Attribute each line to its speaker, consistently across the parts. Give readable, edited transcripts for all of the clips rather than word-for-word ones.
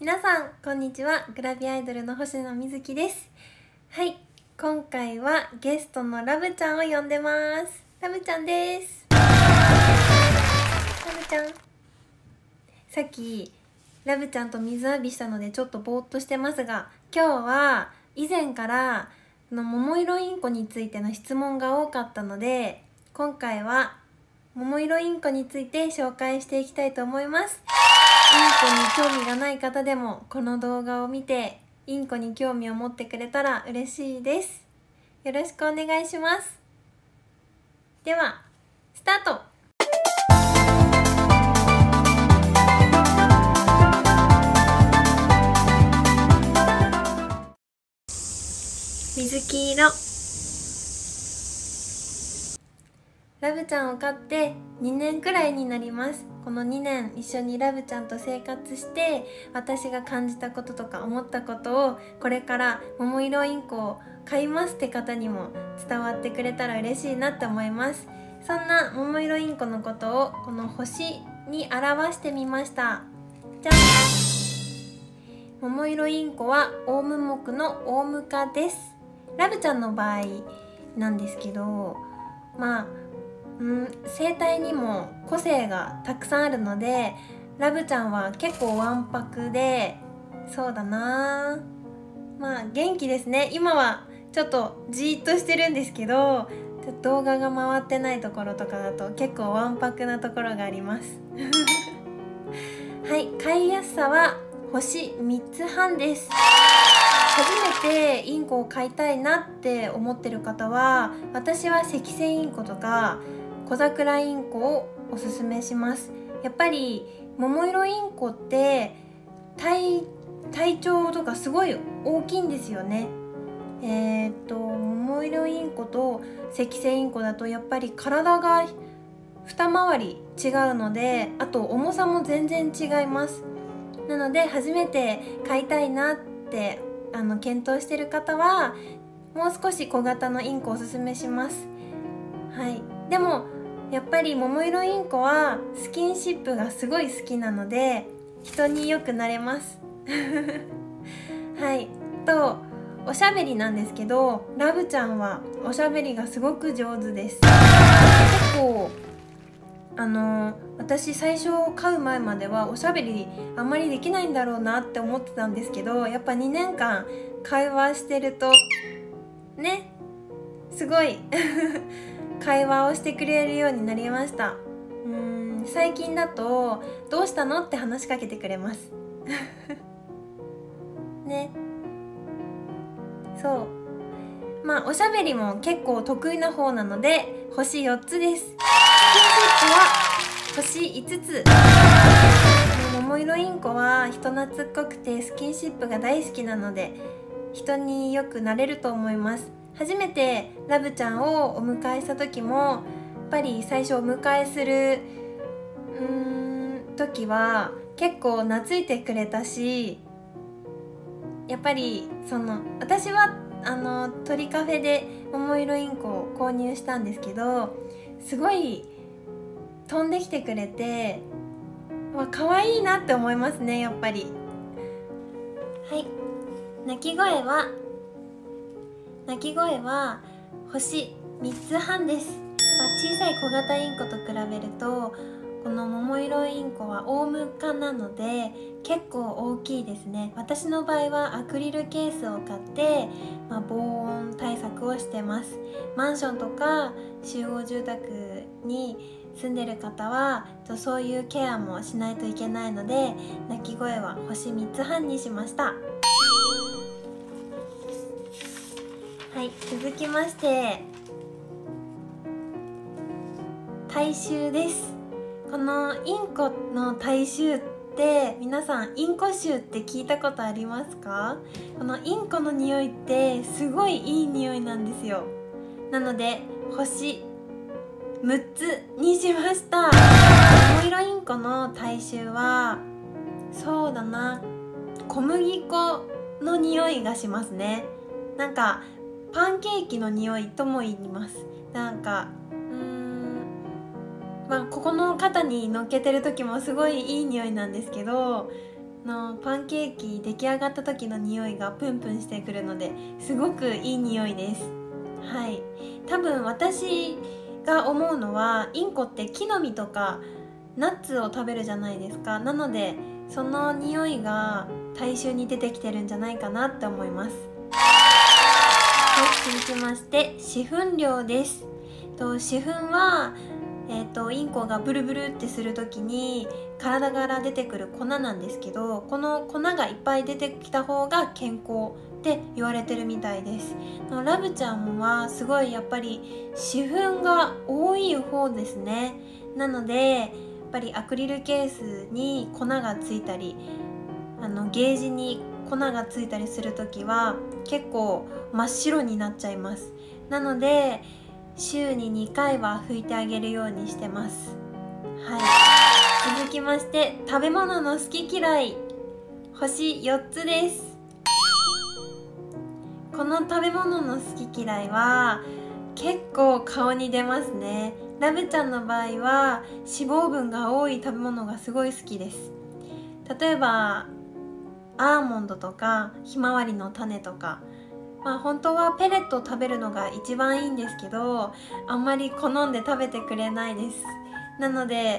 Speaker 1: 皆さんこんにちは。グラビアアイドルの星野瑞希です。はい、今回はゲストのラブちゃんを呼んでます。ラブちゃんです。ラブちゃん、さっきラブちゃんと水浴びしたのでちょっとぼーっとしてますが、今日は以前から桃色インコについての質問が多かったので、今回は桃色インコについて紹介していきたいと思います。インコに興味がない方でもこの動画を見てインコに興味を持ってくれたら嬉しいです。よろしくお願いします。ではスタート。水黄色。ラブちゃんを飼って2年くらいになります。この2年一緒にラブちゃんと生活して、私が感じたこととか思ったことをこれから桃色インコを飼いますって方にも伝わってくれたら嬉しいなって思います。そんな桃色インコのことをこの星に表してみました。じゃん。桃色インコはオウム目のオウム科です。ラブちゃんの場合なんですけど、生態にも個性がたくさんあるので、ラブちゃんは結構わんぱくで、そうだな、元気ですね。今はちょっとじーっとしてるんですけど、動画が回ってないところとかだと結構わんぱくなところがありますはい、飼いやすさは星3つ半です。初めてインコを飼いたいなって思ってる方は、私は赤星インコとか小桜インコをおすすめします。やっぱり桃色インコって体長とかすごい大きいんですよね。桃色インコと赤星インコだとやっぱり体が二回り違うので、あと重さも全然違います。なので初めて飼いたいなって検討してる方はもう少し小型のインコをおすすめします。はい、でもやっぱり桃色インコはスキンシップがすごい好きなので人によくなれますはい、おしゃべりなんですけど、ラブちゃんはおしゃべりがすごく上手です。結構私最初飼う前まではおしゃべりあんまりできないんだろうなって思ってたんですけど、やっぱ2年間会話してるとね、すごい会話をしてくれるようになりました。最近だと「どうしたの?」って話しかけてくれますね。そう、おしゃべりも結構得意な方なので星4つです。スキンシップは星5つ。桃色インコは人懐っこくてスキンシップが大好きなので人によくなれると思います。初めてラブちゃんをお迎えした時もやっぱり最初お迎えする時は結構懐いてくれたし、やっぱり私は鳥カフェで桃色インコを購入したんですけど、すごい飛んできてくれて可愛いなって思いますね、やっぱり。はい、鳴き声は星3つ半です。小さい小型インコと比べるとこの桃色インコはオウム科なので結構大きいですね。私の場合はアクリルケースを買って、防音対策をしてます。マンションとか集合住宅に住んでる方はそういうケアもしないといけないので、鳴き声は星3つ半にしました。はい、続きまして体臭です。このインコの体臭って皆さんインコ臭って聞いたことありますか？このインコの匂いってすごいいい匂いなんですよ。なので星6つにしました。桃色インコの体臭はそうだな、小麦粉の匂いがしますね。なんかパンケーキの匂いとも言います。ここの肩に乗っけてる時もすごいいい匂いなんですけど、 のパンケーキ出来上がった時の匂いがプンプンしてくるのですごくいい匂いです。はい、多分私が思うのはインコって木の実とかナッツを食べるじゃないですか。なのでその匂いが体臭に出てきてるんじゃないかなって思います。はい、続きまして死粉量です。死粉はインコがブルブルってする時に体から出てくる粉なんですけど、この粉がいっぱい出てきた方が健康って言われてるみたいです。ラブちゃんはすごいやっぱり死粉が多い方ですね。なのでやっぱりアクリルケースに粉がついたりゲージに粉がついたりする時は結構真っ白になっちゃいます。なので週に2回は拭いてあげるようにしてます。はい、続きまして食べ物の好き嫌い星4つです。この食べ物の好き嫌いは結構顔に出ますね。ラブちゃんの場合は脂肪分が多い食べ物がすごい好きです。例えばアーモンドとかひまわりの種とか、本当はペレットを食べるのが一番いいんですけど、あんまり好んで食べてくれないです。なので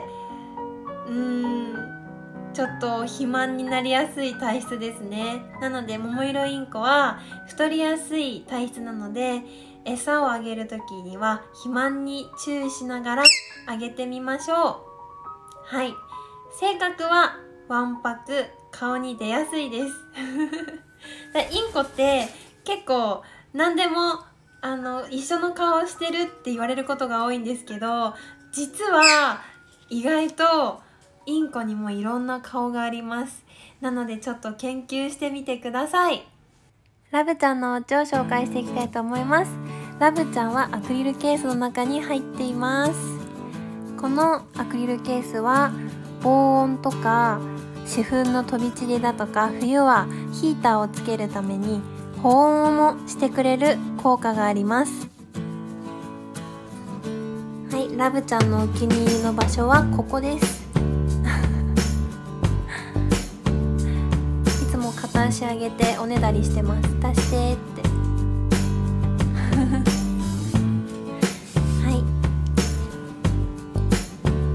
Speaker 1: ちょっと肥満になりやすい体質ですね。なので桃色インコは太りやすい体質なので、餌をあげる時には肥満に注意しながらあげてみましょう。はい、性格はわんぱく、顔に出やすいですインコって結構何でも一緒の顔してるって言われることが多いんですけど、実は意外とインコにもいろんな顔があります。なのでちょっと研究してみてください。ラブちゃんのお家を紹介していきたいと思います。ラブちゃんはアクリルケースの中に入っています。このアクリルケースは防音とか死粉の飛び散りだとか、冬はヒーターをつけるために保温もしてくれる効果があります。はい、ラブちゃんのお気に入りの場所はここですいつも片足上げておねだりしてます。出してってはい、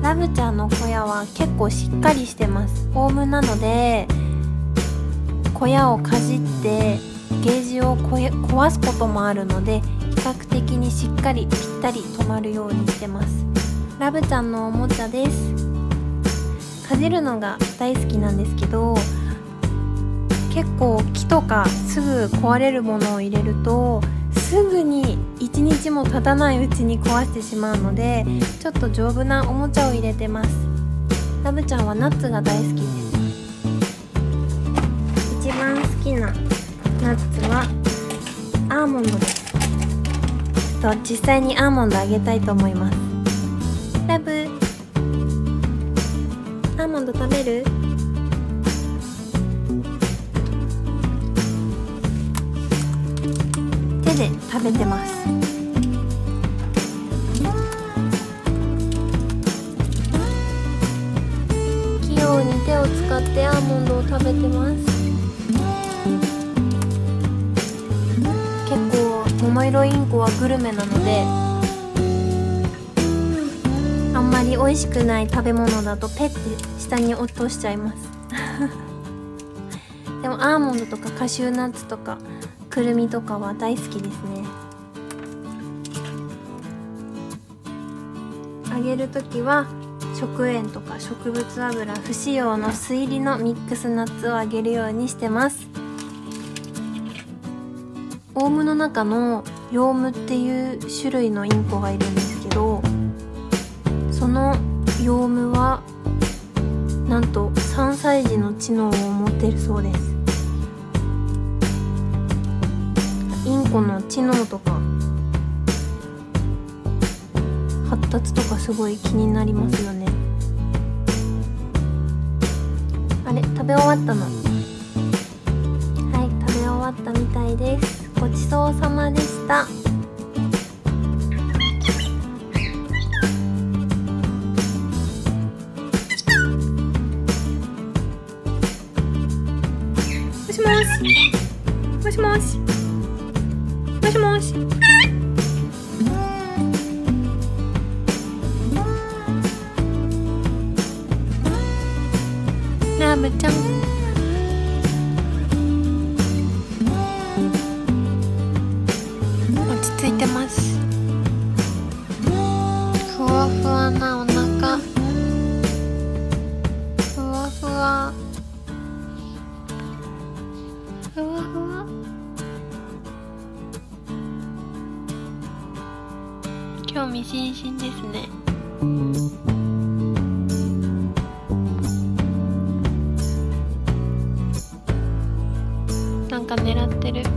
Speaker 1: ラブちゃんの小屋は結構しっかりしてます。オウムなので小屋をかじってゲージを壊すこともあるので、比較的にしっかりぴったり止まるようにしてます。ラブちゃんのおもちゃです。かじるのが大好きなんですけど、結構木とかすぐ壊れるものを入れるとすぐに1日も経たないうちに壊してしまうので、ちょっと丈夫なおもちゃを入れてます。ラブちゃんはナッツが大好きです。一番好きなナッツはアーモンドです。実際にアーモンドあげたいと思います。ラブ、アーモンド食べる？手で食べてます。器用に手を使ってアーモンドを食べてます。桃色インコはグルメなので、あんまり美味しくない食べ物だとペッて下に落としちゃいますでもアーモンドとかカシューナッツとかくるみとかは大好きですね。あげるときは食塩とか植物油不使用の酢入りのミックスナッツをあげるようにしてます。オウムの中のヨウムっていう種類のインコがいるんですけど、そのヨウムはなんと3歳児の知能を持っているそうです。インコの知能とか発達とかすごい気になりますよね。あれ、食べ終わったの？はい、食べ終わったみたいです。ごちそうさまでした。 しもしもしもしもしもし。ラブちゃん落ち着いてます。ふわふわなお腹、ふわふわふわふわ。興味津々ですね。なんか狙ってる。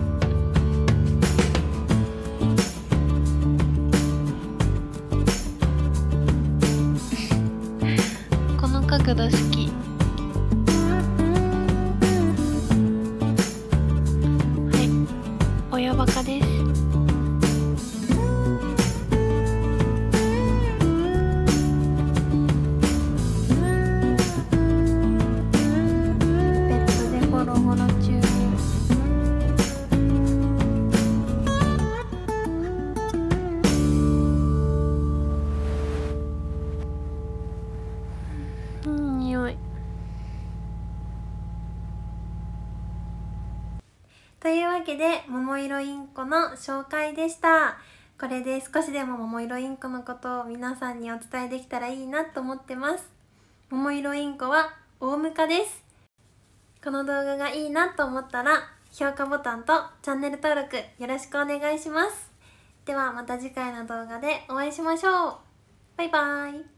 Speaker 1: この角度好き。はい、親バカです。というわけで、桃色インコの紹介でした。これで少しでも桃色インコのことを皆さんにお伝えできたらいいなと思ってます。桃色インコはオウム科です。この動画がいいなと思ったら、評価ボタンとチャンネル登録よろしくお願いします。ではまた次回の動画でお会いしましょう。バイバーイ。